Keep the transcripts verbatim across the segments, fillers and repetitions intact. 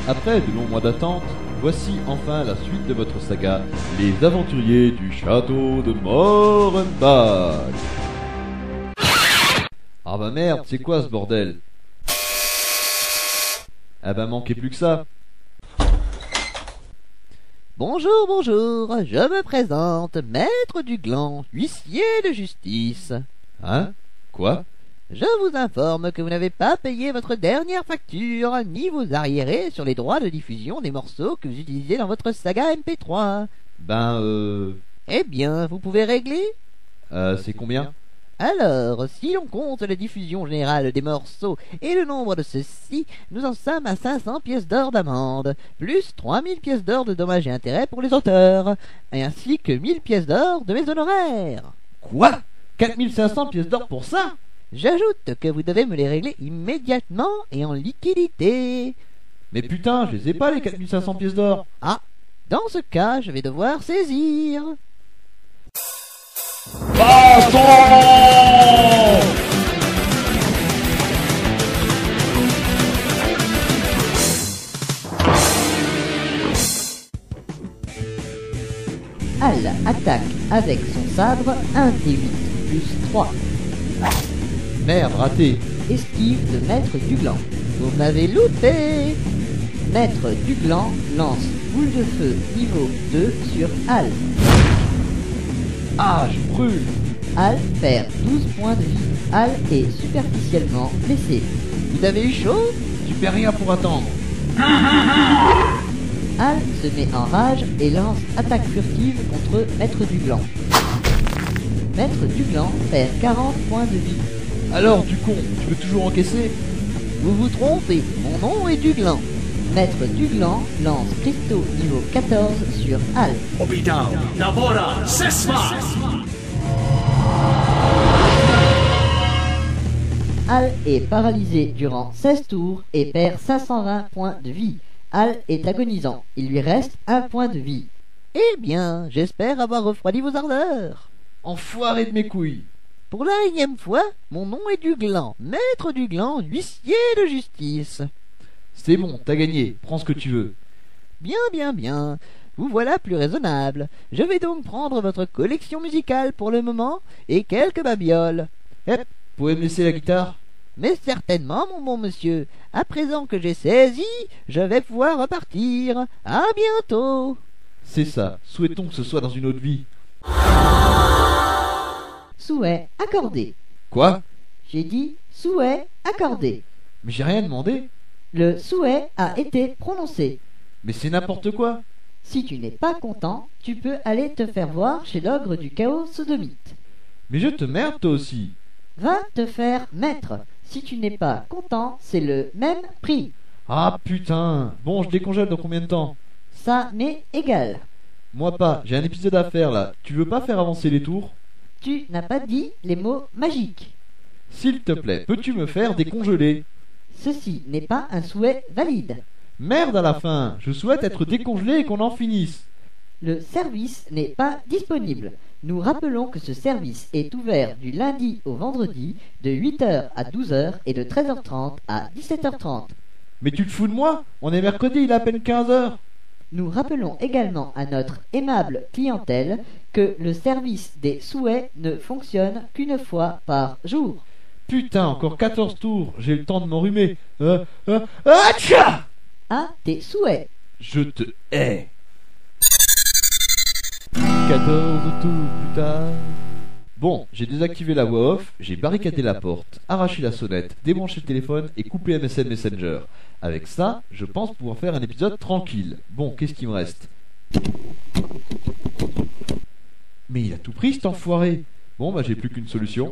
Après de longs mois d'attente, voici enfin la suite de votre saga, Les Aventuriers du Château de Morenbach. Ah bah merde, c'est quoi ce bordel? Ah bah manquait plus que ça. Bonjour, bonjour, je me présente, Maître Duglan, huissier de justice. Hein? Quoi? Je vous informe que vous n'avez pas payé votre dernière facture, ni vos arriérés sur les droits de diffusion des morceaux que vous utilisez dans votre saga M P trois. Ben euh... Eh bien, vous pouvez régler? Euh, c'est combien? Alors, si l'on compte la diffusion générale des morceaux et le nombre de ceux-ci, nous en sommes à cinq cents pièces d'or d'amende, plus trois mille pièces d'or de dommages et intérêts pour les auteurs, et ainsi que mille pièces d'or de mes honoraires. Quoi? quatre mille cinq cents pièces d'or pour ça? J'ajoute que vous devez me les régler immédiatement et en liquidité. Mais putain, je les ai pas les quatre mille cinq cents pièces d'or. Ah, dans ce cas, je vais devoir saisir. Baston! Al attaque avec son sabre un D huit plus trois. Merde, raté. Esquive de Maître Duglan. Vous m'avez loupé. Maître Duglan lance boule de feu niveau deux sur Al. Ah, je brûle. Al perd douze points de vie. Al est superficiellement blessé. Vous avez eu chaud? Tu perds rien pour attendre. Al se met en rage et lance attaque furtive contre Maître Duglan. Maître Duglan perd quarante points de vie. Alors, du con, tu veux toujours encaisser? Vous vous trompez, mon nom est Duglan. Maître Duglan lance cristaux niveau quatorze sur Al. Obitao, Navora, Sesma! Al est paralysé durant seize tours et perd cinq cent vingt points de vie. Al est agonisant, il lui reste un point de vie. Eh bien, j'espère avoir refroidi vos ardeurs. Enfoiré de mes couilles. Pour la énième fois, mon nom est Duglan, Maître Duglan, huissier de justice. C'est bon, t'as gagné, prends ce que tu veux. Bien, bien, bien. Vous voilà plus raisonnable. Je vais donc prendre votre collection musicale pour le moment et quelques babioles. Hep, vous pouvez me laisser la guitare? Mais certainement, mon bon monsieur. À présent que j'ai saisi, je vais pouvoir repartir. À bientôt. C'est ça, souhaitons que ce soit dans une autre vie. Souhait accordé. Quoi? J'ai dit souhait accordé. Mais j'ai rien demandé. Le souhait a été prononcé. Mais c'est n'importe quoi. Si tu n'es pas content, tu peux aller te faire voir chez l'ogre du chaos sodomite. Mais je te merde toi aussi. Va te faire mettre. Si tu n'es pas content, c'est le même prix. Ah putain. Bon, je décongèle dans combien de temps? Ça m'est égal. Moi pas, j'ai un épisode à faire là. Tu veux pas faire avancer les tours? Tu n'as pas dit les mots magiques. S'il te plaît, peux-tu me faire décongeler? Ceci n'est pas un souhait valide. Merde à la fin, je souhaite être décongelé et qu'on en finisse. Le service n'est pas disponible. Nous rappelons que ce service est ouvert du lundi au vendredi de huit heures à douze heures et de treize heures trente à dix-sept heures trente. Mais tu te fous de moi? On est mercredi, il est à peine quinze heures. Nous rappelons également à notre aimable clientèle que le service des souhaits ne fonctionne qu'une fois par jour. Putain, encore quatorze tours, j'ai le temps de m'enrhumer. Euh, euh, ah, tcha! À tes souhaits. Je te hais. quatorze tours plus tard. Bon, j'ai désactivé la voix off, j'ai barricadé la porte, arraché la sonnette, débranché le téléphone et coupé M S N Messenger. Avec ça, je pense pouvoir faire un épisode tranquille. Bon, qu'est-ce qu'il me reste? Mais il a tout pris cet enfoiré. Bon, bah j'ai plus qu'une solution.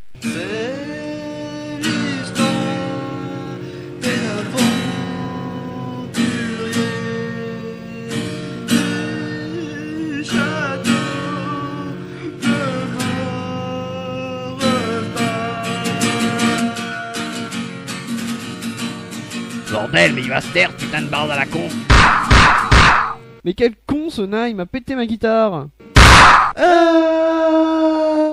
Bordel, mais il va se taire, putain de barde à la con. Mais quel con ce nain, il m'a pété ma guitare. Ah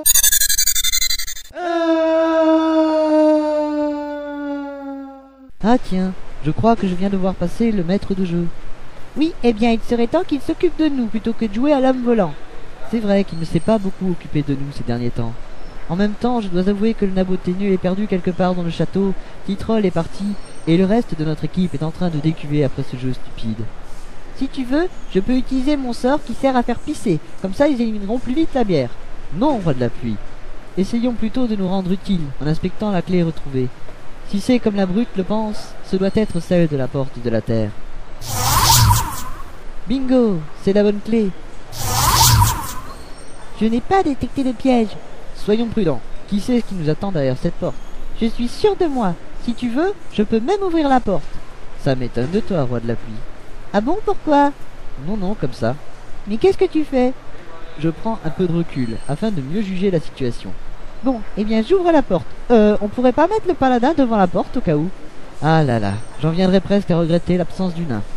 Ah tiens, Je crois que je viens de voir passer le maître de jeu. Oui, eh bien il serait temps qu'il s'occupe de nous plutôt que de jouer à l'homme volant. C'est vrai qu'il ne s'est pas beaucoup occupé de nous ces derniers temps. En même temps, je dois avouer que le Nabotenu est perdu quelque part dans le château, Titrol est parti, et le reste de notre équipe est en train de décuver après ce jeu stupide. Si tu veux, je peux utiliser mon sort qui sert à faire pisser, comme ça ils élimineront plus vite la bière. Non, roi de la pluie. Essayons plutôt de nous rendre utiles en inspectant la clé retrouvée. Si c'est comme la brute le pense, ce doit être celle de la porte de la terre. Bingo, c'est la bonne clé. Je n'ai pas détecté de piège. Soyons prudents. Qui sait ce qui nous attend derrière cette porte? Je suis sûr de moi. Si tu veux, je peux même ouvrir la porte. Ça m'étonne de toi, roi de la pluie. Ah bon, pourquoi? Non, non, comme ça. Mais qu'est-ce que tu fais? Je prends un peu de recul, afin de mieux juger la situation. Bon, eh bien j'ouvre la porte. Euh, on pourrait pas mettre le paladin devant la porte au cas où? Ah là là, j'en viendrais presque à regretter l'absence du nain.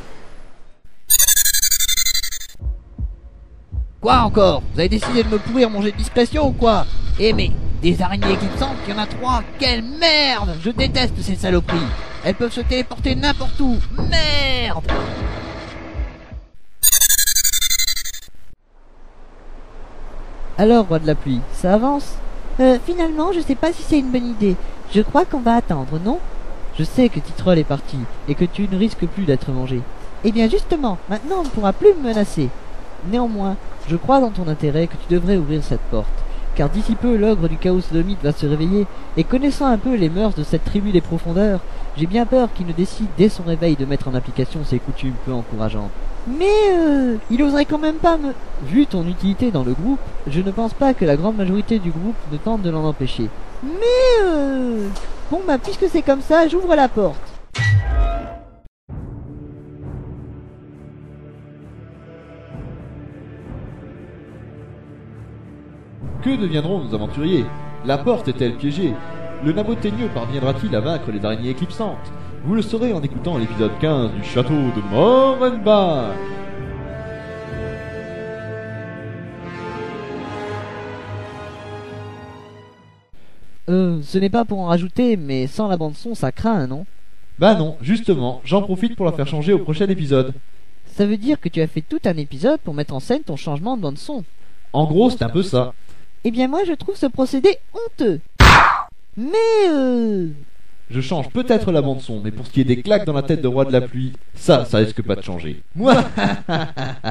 Quoi encore? Vous avez décidé de me pourrir mon jet de discrétion ou quoi? Eh mais, des araignées éclipsantes, il y en a trois. Quelle merde! Je déteste ces saloperies. Elles peuvent se téléporter n'importe où. Merde! Alors, roi de la pluie, ça avance? Euh, finalement, je sais pas si c'est une bonne idée. Je crois qu'on va attendre, non? Je sais que Titrol est parti, et que tu ne risques plus d'être mangé. Eh bien justement, maintenant on ne pourra plus me menacer. Néanmoins, je crois dans ton intérêt que tu devrais ouvrir cette porte, car d'ici peu l'ogre du chaos sodomite va se réveiller, et connaissant un peu les mœurs de cette tribu des profondeurs, j'ai bien peur qu'il ne décide dès son réveil de mettre en application ses coutumes peu encourageantes. Mais euh, il oserait quand même pas me... Vu ton utilité dans le groupe, je ne pense pas que la grande majorité du groupe ne tente de l'en empêcher. Mais euh... Bon bah puisque c'est comme ça, j'ouvre la porte. Que deviendront nos aventuriers? La porte est-elle piégée? Le Nabotenu parviendra-t-il à vaincre les araignées éclipsantes? Vous le saurez en écoutant l'épisode quinze du château de Morenbach. Euh, ce n'est pas pour en rajouter, mais sans la bande-son, ça craint, non? Bah non, justement, j'en profite pour la faire changer au prochain épisode. Ça veut dire que tu as fait tout un épisode pour mettre en scène ton changement de bande-son. En gros, c'est un peu ça. Eh bien moi, je trouve ce procédé honteux. Mais euh... Je change peut-être la bande-son, mais pour ce qui est des claques dans la tête de roi de la pluie, ça, ça risque pas de changer. Moi.